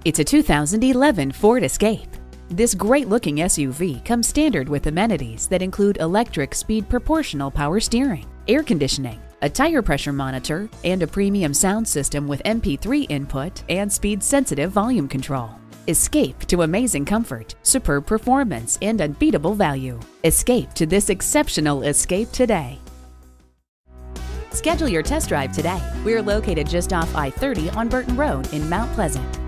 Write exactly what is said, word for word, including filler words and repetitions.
It's a two thousand eleven Ford Escape. This great-looking S U V comes standard with amenities that include electric speed proportional power steering, air conditioning, a tire pressure monitor, and a premium sound system with M P three input and speed-sensitive volume control. Escape to amazing comfort, superb performance, and unbeatable value. Escape to this exceptional Escape today. Schedule your test drive today. We are located just off I thirty on Burton Road in Mount Pleasant.